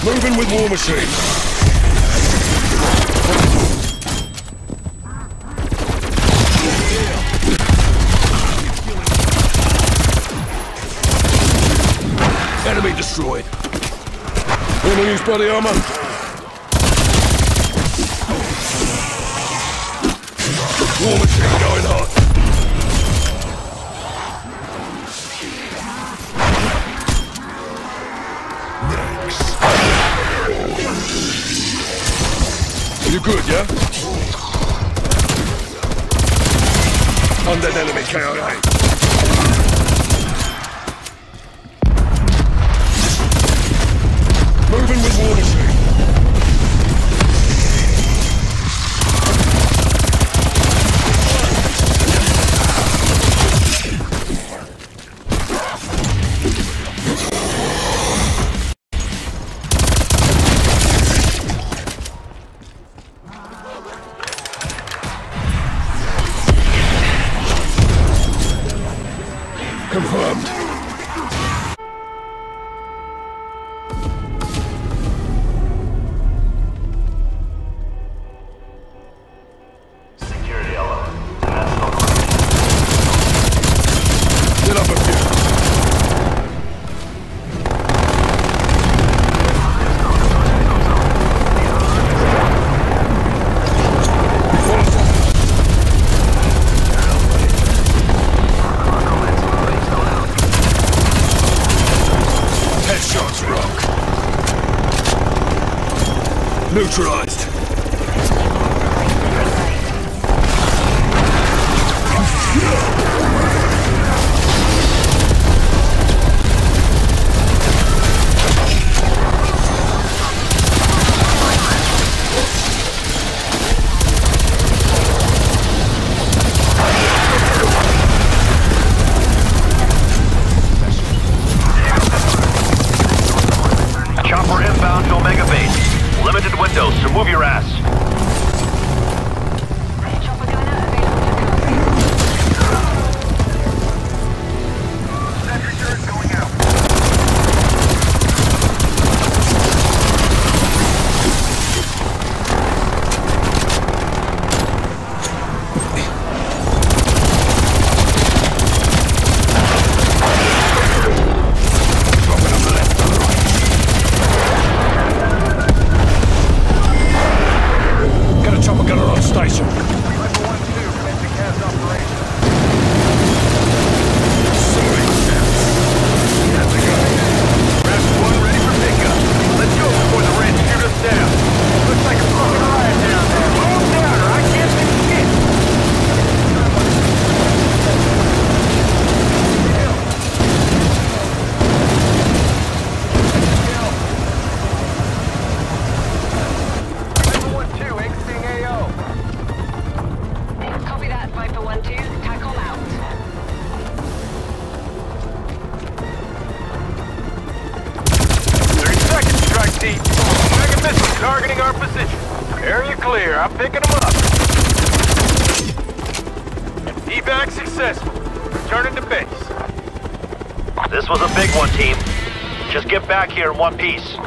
Moving with War Machine. Enemy destroyed. Wanna use body armor? War Machine going hot. You good, yeah? Undead enemy KIA. Moving with War Machine. Confirmed. Security element. National. Get up a few. Headshots rock. Neutralized. Chopper inbound to Omega Base. Limited windows, so move your ass. Chopper gunner available to Sentry turret going out. Get a chopper gunner on station. Copy that, Viper 1-2. TACOM out. Strike team. Dragon missile targeting our position. Area clear. I'm picking them up. Evac successful. Returning to base. This was a big one, team. Just get back here in one piece.